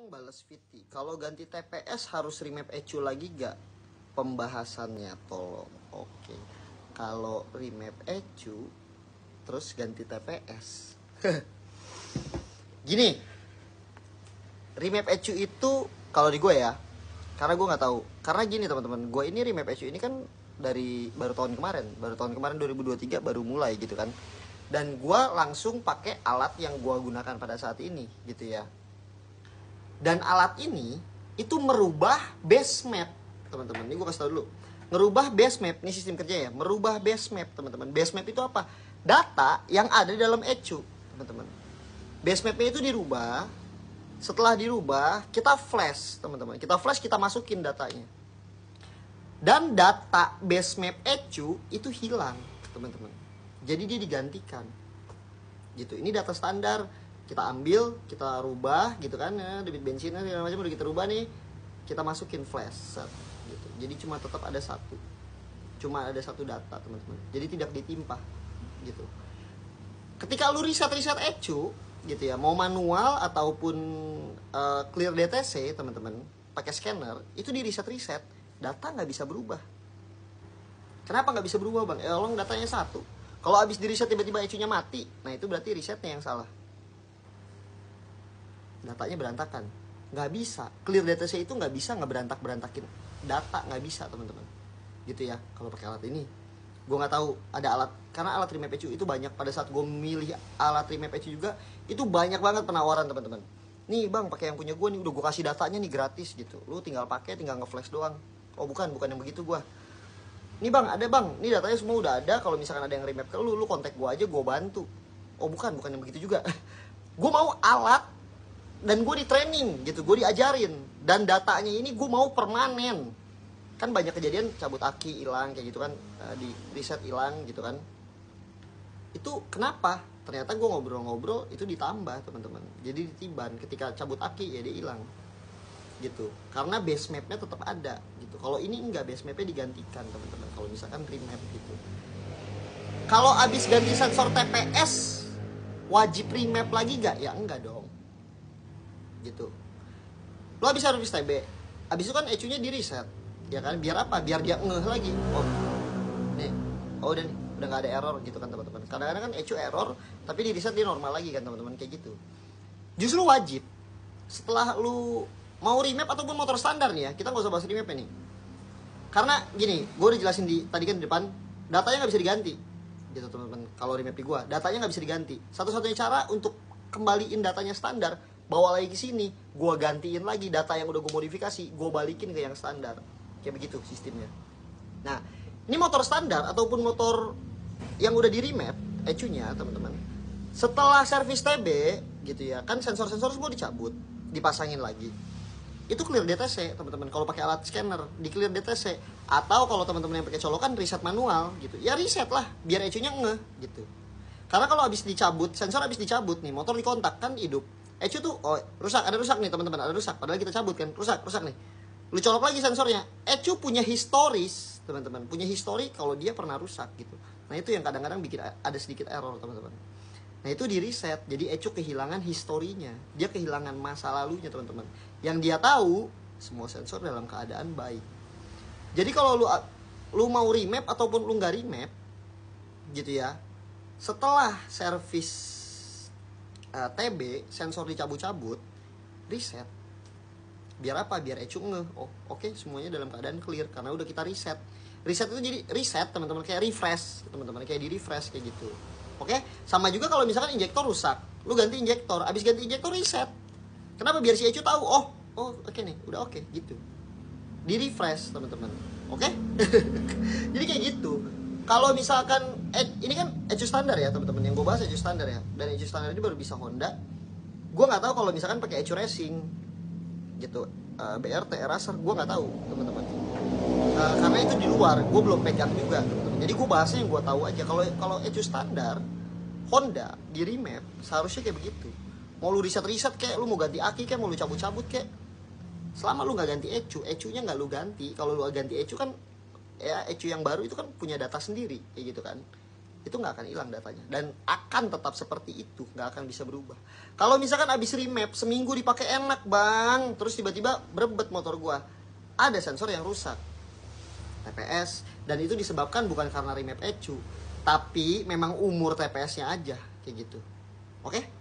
Bales Viti, kalau ganti TPS harus remap ECU lagi gak? Pembahasannya tolong. Oke. Kalau remap ECU terus ganti TPS. Gini. Remap ECU itu kalau di gue ya, karena gue nggak tahu. Karena gini teman-teman, gue ini remap ECU ini kan dari baru tahun kemarin 2023 baru mulai gitu kan. Dan gue langsung pakai alat yang gue gunakan pada saat ini gitu ya. Dan alat ini itu merubah base map, teman-teman. Ini gue kasih tau dulu. Ngerubah base map, ini sistem kerja ya. Merubah base map, teman-teman. Base map itu apa? Data yang ada di dalam ECU, teman-teman. Base mapnya itu dirubah. Setelah dirubah, kita flash, teman-teman. Kita flash, kita masukin datanya. Dan data base map ECU itu hilang, teman-teman. Jadi dia digantikan. Gitu. Ini data standar. Kita ambil, kita rubah gitu kan ya, debit bensinnya segala macam udah kita rubah nih, kita masukin flash set, gitu. Jadi cuma tetap ada satu data, teman-teman. Jadi tidak ditimpah gitu. Ketika lu riset ECU gitu ya, mau manual ataupun clear DTC, teman-teman, pakai scanner, itu di riset data nggak bisa berubah. Kenapa nggak bisa berubah, Bang? Long datanya satu. Kalau habis di riset tiba-tiba ECU-nya mati, nah itu berarti risetnya yang salah. Datanya berantakan, nggak bisa. Clear DTC itu nggak bisa ngeberantakin data, nggak bisa, teman-teman. Gitu ya. Kalau pakai alat ini, gue nggak tahu ada alat, karena alat remap ECU itu banyak. Pada saat gue milih alat remap ECU juga, itu banyak banget penawaran, teman-teman. Nih bang, pakai yang punya gue nih, udah gue kasih datanya nih gratis gitu. Lu tinggal pakai, tinggal ngeflash doang. Oh bukan yang begitu gue. Nih bang, ada bang, nih datanya semua udah ada. Kalau misalkan ada yang remap ke lu kontak gue aja, gue bantu. Oh bukan yang begitu juga. Gue mau alat dan gue di training gitu, gue diajarin, dan datanya ini gue mau permanen. Kan banyak kejadian cabut aki hilang kayak gitu kan, di riset hilang gitu kan. Itu kenapa? Ternyata gue ngobrol-ngobrol itu ditambah, teman-teman. Jadi ditiban, ketika cabut aki ya dia hilang gitu, karena base mapnya tetap ada gitu. Kalau ini enggak, base mapnya digantikan, teman-teman. Kalau misalkan remap gitu, kalau abis ganti sensor TPS wajib remap lagi gak? Ya enggak dong gitu. Lo habis servis TB, habis itu kan ECU-nya di reset ya kan, biar apa? Biar dia ngeh lagi. Oh nih, oh udah nih, udah nggak ada error gitu kan, teman-teman. Kadang-kadang kan ECU error tapi di reset dia normal lagi kan, teman-teman, kayak gitu. Justru wajib setelah lu mau remap ataupun motor standar nih ya, kita nggak usah bahas remap nih, karena gini, gue udah jelasin tadi kan di depan, datanya nggak bisa diganti gitu, teman-teman. Kalau remap di gue, datanya nggak bisa diganti. Satu-satunya cara untuk kembaliin datanya standar, bawa lagi ke sini, gue gantiin lagi data yang udah gue modifikasi, gue balikin ke yang standar, kayak begitu sistemnya. Nah, ini motor standar ataupun motor yang udah di remap ECU-nya, teman-teman, setelah servis TB gitu ya kan, sensor-sensor semua dicabut, dipasangin lagi. Itu clear DTC, teman-teman. Kalau pakai alat scanner di clear DTC, atau kalau teman-teman yang pakai colokan reset manual gitu, ya reset lah biar ECU-nya ngeh gitu. Karena kalau habis dicabut, sensor habis dicabut nih, motor dikontak kan hidup. ECU tuh, oh rusak, ada rusak nih teman-teman, ada rusak. Padahal kita cabut kan, rusak nih. Lu colok lagi sensornya. ECU punya historis, teman-teman. Punya histori kalau dia pernah rusak gitu. Nah itu yang kadang-kadang bikin ada sedikit error, teman-teman. Nah itu di reset, jadi ECU kehilangan historinya. Dia kehilangan masa lalunya, teman-teman. Yang dia tahu, semua sensor dalam keadaan baik. Jadi kalau lu mau remap ataupun lu nggak remap, gitu ya, setelah servis TB, sensor dicabut-cabut, reset. Biar apa? Biar ECU ngeh. Oh, oke, semuanya dalam keadaan clear karena udah kita reset. Reset itu jadi reset, teman-teman, kayak refresh, teman-teman, kayak di refresh kayak gitu. Oke? Sama juga kalau misalkan injektor rusak, lu ganti injektor, abis ganti injektor reset. Kenapa? Biar si ECU tahu, oh, oke nih, udah oke gitu. Di refresh, teman-teman. Oke? Jadi kayak gitu. Kalau misalkan ini kan ECU standar ya, teman-teman, yang gue bahas ECU standar ya, dan ECU standar ini baru bisa Honda. Gue nggak tahu kalau misalkan pakai ECU racing gitu, BRT, Racer, gue nggak tahu, teman-teman. Karena itu di luar, gue belum pegang juga, teman-teman. Jadi gue bahasnya yang gue tahu aja. Kalau ECU standar Honda di remap seharusnya kayak begitu. Mau lu riset kayak, lu mau ganti aki kayak, mau lu cabut kayak, selama lu nggak ganti ECU-nya nggak lu ganti. Kalau lu ganti ECU kan ya, ECU yang baru itu kan punya data sendiri kayak gitu kan. itu nggak akan hilang datanya dan akan tetap seperti itu, nggak akan bisa berubah. Kalau misalkan abis remap seminggu dipakai enak bang, terus tiba-tiba berebet motor gua, ada sensor yang rusak TPS, dan itu disebabkan bukan karena remap ECU, tapi memang umur TPS-nya aja kayak gitu. Oke?